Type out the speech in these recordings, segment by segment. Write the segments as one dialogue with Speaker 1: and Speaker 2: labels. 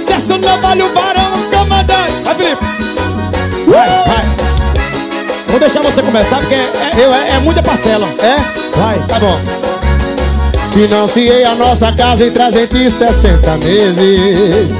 Speaker 1: sucesso não vale o barão, comandante. Vai, Felipe. Vai. Vou deixar você começar, porque é muita parcela.
Speaker 2: É?
Speaker 1: Vai.
Speaker 2: Tá bom. Financiei a nossa casa em 360 meses.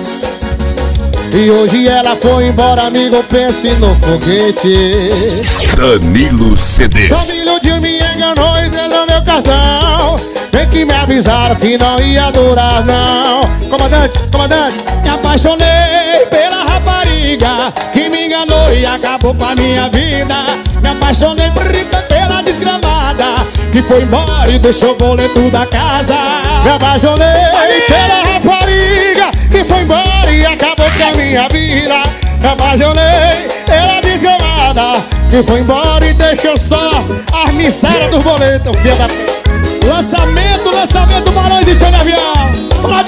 Speaker 2: E hoje ela foi embora, amigo, pense no foguete.
Speaker 3: Danilo CDs.
Speaker 2: Danilo de me enganou e deu meu cartão. Tem que me avisaram que não ia durar, não. Comandante.
Speaker 1: Me apaixonei pela rapariga que me enganou e acabou com a minha vida. Me apaixonei pela desgramada que foi embora e deixou o boleto da casa.
Speaker 2: Me apaixonei pela rapariga que foi embora e acabou com a minha vida. Me apaixonei pela desgramada que foi embora e deixou só as misérias dos boletos, filha da puta.
Speaker 1: Lançamento, Barões e Show de Avião. Bora,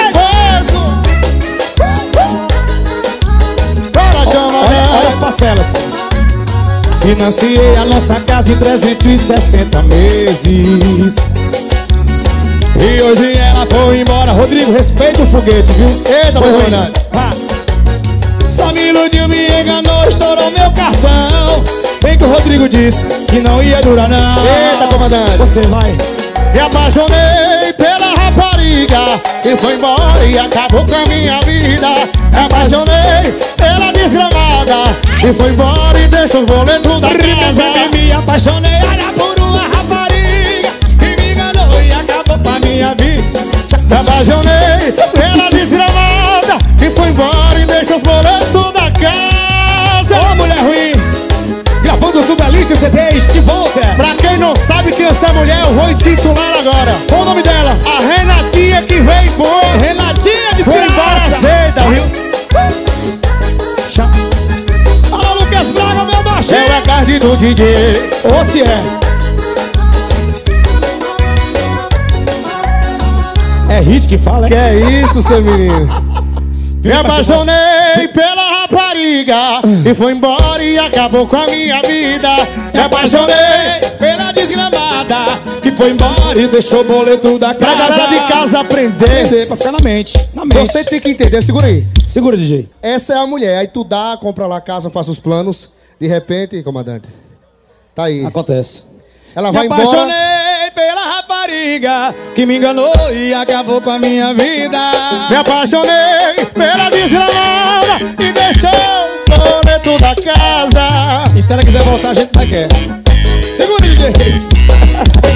Speaker 1: olha as parcelas. Financiei a nossa casa em 360 meses. E hoje ela foi embora. Rodrigo, respeita o foguete, viu?
Speaker 2: Eita, comandante.
Speaker 1: Só me iludiu, me enganou, estourou meu cartão. Bem que o Rodrigo disse que não ia durar, não.
Speaker 2: Eita, comandante.
Speaker 1: Você vai.
Speaker 2: Me apaixonei pela rapariga que foi embora e acabou com a minha vida. Me apaixonei pela desgramada que foi embora e deixou os boletos da casa.
Speaker 1: Me apaixonei, olha, por uma rapariga que me enganou e acabou com a minha vida.
Speaker 2: Me apaixonei pela desgramada que foi embora e deixou os boletos da casa.
Speaker 1: Ô, mulher ruim, gravando tudo ali, o CDs de volta.
Speaker 2: Pra quem não sabe quem é essa mulher, eu vou intitular agora.
Speaker 1: Qual o nome dela?
Speaker 2: A Renatinha que veio embora.
Speaker 1: Renatinha de
Speaker 2: Foi embora cedo, viu?
Speaker 1: Alô, Lucas Braga, meu baixinho.
Speaker 2: É a carne do DJ.
Speaker 1: Ou se é. É hit que fala,
Speaker 2: Que é isso, seu menino? Me apaixonei pela rapariga e foi embora e acabou com a minha vida. Me apaixonei
Speaker 1: pela desgramada que foi embora e deixou o boleto da
Speaker 2: pra
Speaker 1: casa.
Speaker 2: galera de casa aprender.
Speaker 1: Pra ficar na mente.
Speaker 2: Você tem que entender, segura aí.
Speaker 1: Segura, DJ.
Speaker 2: Essa é a mulher, aí tu dá, compra lá a casa, faz os planos. De repente, comandante, tá aí.
Speaker 1: Acontece.
Speaker 2: Ela
Speaker 1: Me
Speaker 2: vai embora.
Speaker 1: apaixonei pela rapariga que me enganou e acabou com a minha vida.
Speaker 2: Me apaixonei pela desgramada e deixou o boleto da casa.
Speaker 1: E se ela quiser voltar, a gente vai quer. Segura, DJ.